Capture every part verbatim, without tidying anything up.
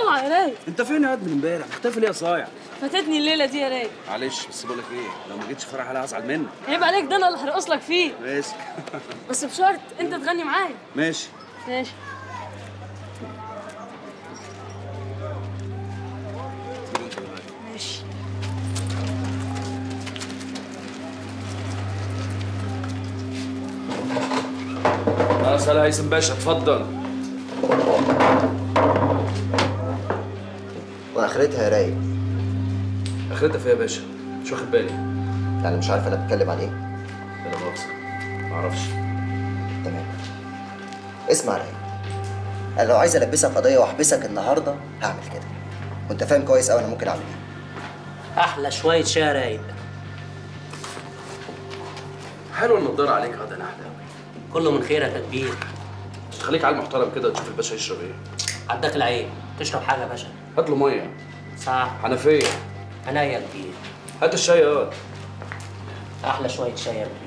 طلع يا رايق. انت فين يا واد من امبارح؟ مختفي ليه يا صايع؟ فاتتني الليله دي يا رايق. معلش بس بقول لك ايه، لو ما جيتش فرح انا هزعل منك. عيب عليك، ده انا اللي هرقص لك فيه. ماشي. بس بشرط انت تغني معايا. ماشي ماشي. ماشي. يا سلام هيثم باشا، اتفضل. واخرتها يا رايق. اخرتها فيها يا باشا؟ مش واخد بالي. يعني مش عارف انا بتكلم عن ايه؟ لا مؤاخذة، معرفش. تمام. اسمع رايق، انا لو عايز البسك قضيه واحبسك النهارده هعمل كده، وانت فاهم كويس قوي انا ممكن اعمل ايه. احلى شويه شاي يا رايق. حلوه النضاره عليك يا ده، انا احلى. كله من خيرك يا كبير. خليك عيل محترم كده وتشوف الباشا يشرب ايه. عداك العيب، تشرب حاجه يا باشا؟ هات له ميه. صح. حنفيه. عينيا يا كبير. هات الشاي يا. احلى شويه شاي يا كبير.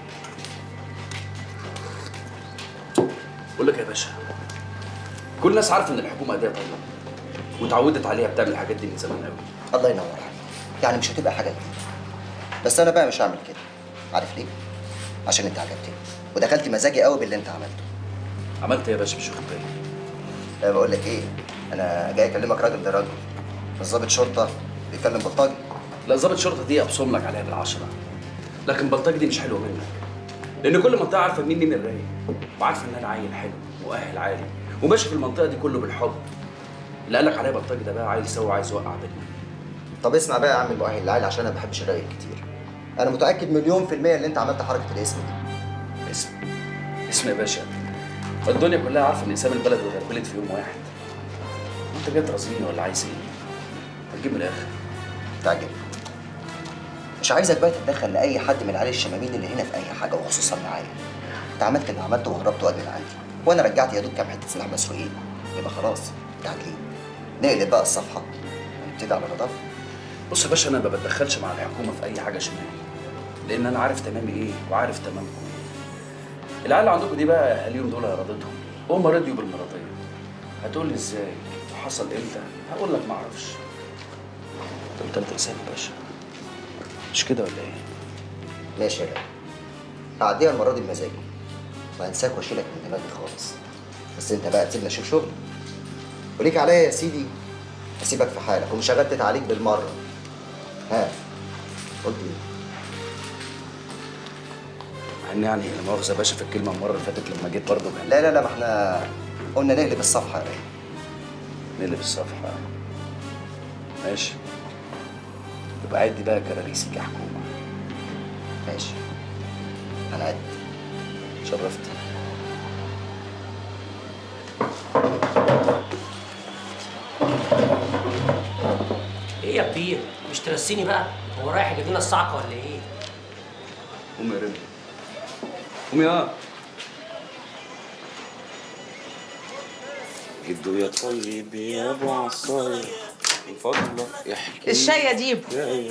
بقول لك يا باشا، كل الناس عارفه ان الحكومه اداه طيبه واتعودت عليها، بتعمل الحاجات دي من زمان قوي. الله ينور عليك. يعني مش هتبقى حاجه جديده. بس انا بقى مش هعمل كده. عارف ليه؟ عشان انت عجبتني ودخلت مزاجي قوي باللي انت عملته. عملت ايه يا باشا؟ مش واخد بالي. لا بقول لك ايه، انا جاي اكلمك راجل ده راجل، مش ضابط شرطه بيكلم بلطجي. لا ضابط شرطه دي ابصم لك عليها بالعشره، لكن بلطجي دي مش حلوه منك، لان كل منطقه عارفه مين مين الرايق، وعارفه ان انا عيل حلو مؤهل عالي وماشي في المنطقه دي كله بالحب. اللي قال لك عليا بلطجي ده بقى عايز يسوي، عايز يوقع بيتنا. طب اسمع بقى يا عم المؤهل العالي، عشان انا ما بحبش الراجل كتير. انا متاكد مليون في الميه ان انت عملت حركه الاسم دي. اسم اسم يا باشا، الدنيا كلها عارفه ان اسام البلد اتغربلت في يوم واحد. انت جاي ترازيني ولا عايز ايه؟ هتجيب من الاخر. تعجب. مش عايزك بقى تتدخل لاي حد من العيال الشمامين اللي هنا في اي حاجه، وخصوصا معايا. انت عملت اللي عملته وهربت واد من عندي، وانا رجعت يا دوب كام حته سلاح مسروقين. يبقى خلاص تعجين. نقلب بقى الصفحه ونبتدي على نظافه. بص يا باشا، انا ما بتدخلش مع الحكومه في اي حاجه شمالي، لان انا عارف تمامي ايه وعارف تمامكم ايه. العيال اللي عندكم دي بقى اهاليهم دول ارادتهم، هم رضيوا بالمرضيه. هتقول لي ازاي؟ حصل امتى؟ هقول لك ما اعرفش. انت قلت اسامه يا باشا، مش كده ولا ايه؟ ماشي يا راجل، هعديها المره دي بمزاجي وهنساك واشيلك من دماغي خالص. بس انت بقى تسيبني اشوف شغلي، وليك عليا يا سيدي اسيبك في حالك ومش هغتت عليك بالمره. ها قلت ايه؟ مع ان يعني لا مؤاخذه يا باشا في الكلمه المره اللي فاتت لما جيت برضه كان لا لا لا، ما احنا قلنا نقلب الصفحه يا راجل. نقلب الصفحه. ماشي، يبقى عدي بقى كراريسك يا حكومه. ماشي هنعد. شرفت. ايه يا كبير؟ مش ترسيني بقى؟ هو رايح يجيب لنا الصعقه ولا ايه؟ قوم يا رمي، قوم يا جدو يا طيب يا ابو عصاير من فضلك احكي. الشاي يا ديب. ايه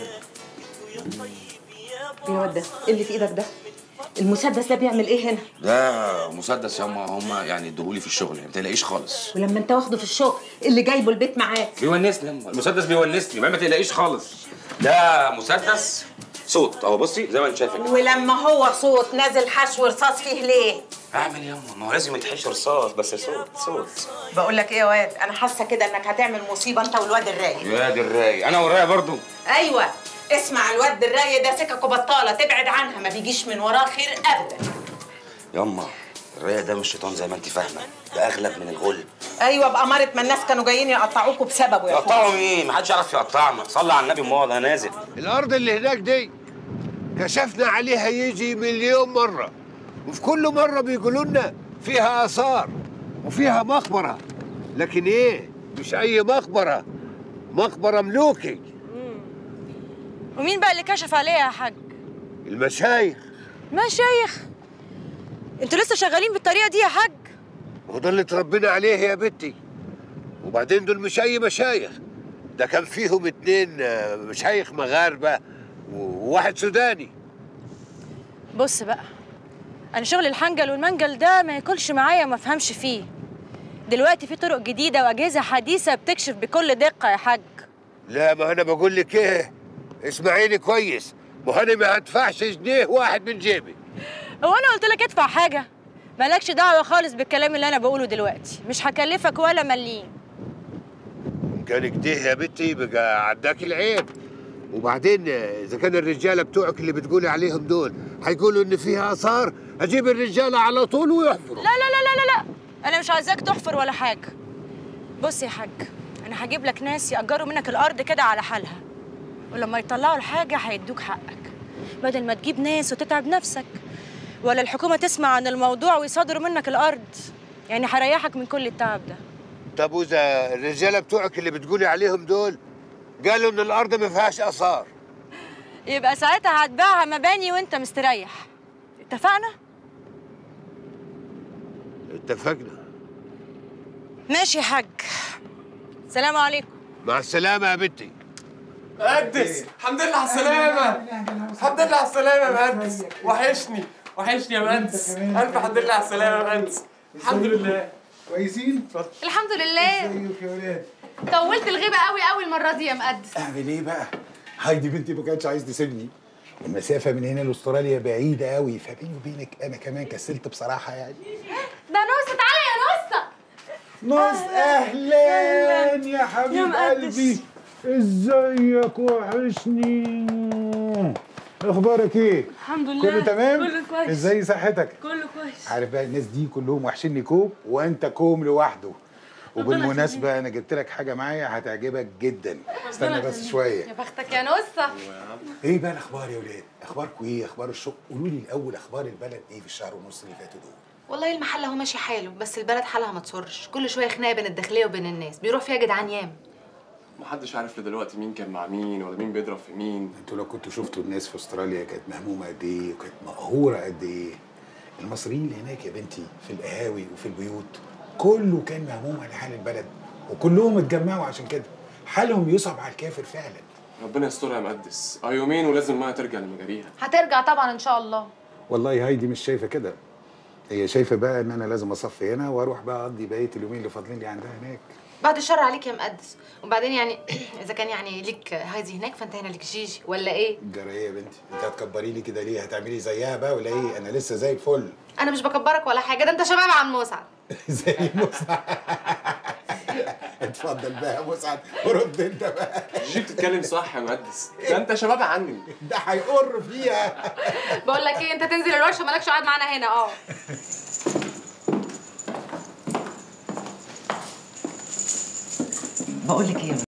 يا واد ده اللي في ايدك ده؟ المسدس ده بيعمل ايه هنا؟ ده مسدس ياما، هم يعني ادوهولي في الشغل، ما تقلقيش خالص. ولما انت واخده في الشغل اللي جايبه البيت معاك؟ بيونسني ياما، المسدس بيونسني، ما تقلقيش خالص. ده مسدس صوت اهو، بصي زي ما انت شايفه كده. ولما هو صوت نازل حشو رصاص فيه ليه؟ اعمل ياما، ما هو لازم يتحشر رصاص، بس صوت صوت. بقول لك ايه يا واد، انا حاسه كده انك هتعمل مصيبه انت والواد الرايق. الواد الرايق؟ انا والرايق برضو؟ ايوه اسمع، الواد الرايق ده سككه بطاله، تبعد عنها، ما بيجيش من وراه خير ابدا. ياما الرايق ده مش شيطان زي ما انت فاهمه، ده اغلب من الغل. ايوه بأمارة ما الناس كانوا جايين يقطعوكوا بسببه يا يقطعوا مين؟ محدش يعرف يقطعنا، صلي على النبي امال انا نازل. الارض اللي هناك دي كشفنا عليها يجي مليون مره، وفي كل مره بيقولوا لنا فيها اثار وفيها مقبره، لكن ايه؟ مش اي مقبره، مقبره ملوكي. ومين بقى اللي كشف عليها يا حاج؟ المشايخ. مشايخ؟ انتوا لسه شغالين بالطريقه دي يا حاج؟ وده اللي اتربينا عليه يا بنتي. وبعدين دول مش اي مشايخ، ده كان فيهم اتنين مشايخ مغاربه وواحد سوداني. بص بقى، انا شغل الحنجل والمنجل ده ما ياكلش معايا وما افهمش فيه. دلوقتي في طرق جديده واجهزه حديثه بتكشف بكل دقه يا حاج. لا، ما انا بقول لك ايه، اسمعيني كويس، ما انا ما هدفعش جنيه واحد من جيبي. هو انا قلت لك ادفع حاجه؟ مالكش دعوه خالص بالكلام اللي انا بقوله دلوقتي، مش هكلفك ولا مليم. قال كده يا بنتي بقى عداك العيب. وبعدين اذا كان الرجاله بتوعك اللي بتقولي عليهم دول هيقولوا ان فيها اثار، اجيب الرجاله على طول ويحفروا. لا لا لا لا لا لا، انا مش عايزاك تحفر ولا حاجه. بص يا حاج، انا هجيب لك ناس يأجروا منك الارض كده على حالها، ولما يطلعوا الحاجه هيدوك حقك، بدل ما تجيب ناس وتتعب نفسك، ولا الحكومه تسمع عن الموضوع ويصادروا منك الارض. يعني هريحك من كل التعب ده. طب واذا الرجاله بتوعك اللي بتقولي عليهم دول قالوا ان الارض ما فيهاش اثار؟ يبقى ساعتها هتبيعها مباني وانت مستريح. اتفقنا؟ اتفقنا. ماشي يا حاج، سلام عليكم. مع السلامه يا بنتي. مهندس، الحمد لله على السلامة. الحمد لله على السلامة يا مهندس، وحشني وحشني يا مهندس. ألف الحمد لله على السلامة يا مهندس. الحمد لله. كويسين؟ الحمد لله. ازيك يا ولاد؟ طولت الغيبة قوي قوي المرة دي يا مقدس. اعمل ايه بقى؟ هايدي بنتي ما كانتش عايز تسيبني. المسافة من هنا لاستراليا بعيدة قوي، فبيني وبينك أنا كمان كسلت بصراحة يعني. ده نص، تعالى يا نص. نص أهلاً يا حبيب قلبي. ازيك وحشني. اخبارك ايه؟ الحمد لله كله تمام؟ كله كويس. ازاي صحتك؟ كله كويس. عارف بقى الناس دي كلهم وحشني كوم، وانت كوم لوحده. وبالمناسبة أنا جبت لك حاجة معايا هتعجبك جدا. استنى بس شوية. يا بختك يا نصة. إيه بقى الأخبار يا ولاد؟ أخباركم إيه؟ أخبار الشغل؟ قولوا لي الأول أخبار البلد إيه في الشهر ونص اللي فاتوا دول؟ والله المحل اهو ماشي حاله، بس البلد حالها ما تسرش، كل شوية خناقة بين الداخلية وبين الناس، بيروح فيها جدعان ياما. محدش عارف دلوقتي مين كان مع مين ولا مين بيضرب في مين. انتوا لو كنتوا شفتوا الناس في استراليا كانت مهمومة قد إيه وكانت مقهورة قد إيه. المصريين اللي هناك يا بنتي في القهاوي وفي البيوت كله كان مهموم على حال البلد، وكلهم اتجمعوا عشان كده حالهم يصعب على الكافر فعلا. ربنا يسترها يا مقدس، اه يومين ولازم الميه ترجع لمجاريها. هترجع طبعا ان شاء الله. والله هايدي مش شايفه كده، هي شايفه بقى ان انا لازم اصفي هنا واروح بقى اقضي بقيه اليومين اللي فاضلين لي عندها هناك. بعد الشر عليك يا مقدس، وبعدين يعني اذا كان يعني ليك هايدي هناك فانت هنا ليك جيجي ولا ايه؟ جرى ايه يا بنتي؟ انت هتكبري لي كده ليه؟ هتعملي زيها بقى ولا ايه؟ انا لسه زي الفل. انا مش بكبرك ولا حاجه، ده انت شباب عن مسعد. زي مسعد. اتفضل بقى يا مسعد ورد انت بقى. جي بتتكلم صح يا مقدس، ده انت شباب عني. ده هيقر فيها. بقول لك ايه، انت تنزل الورشه مالكش قاعد معانا هنا. اه بقول لك ايه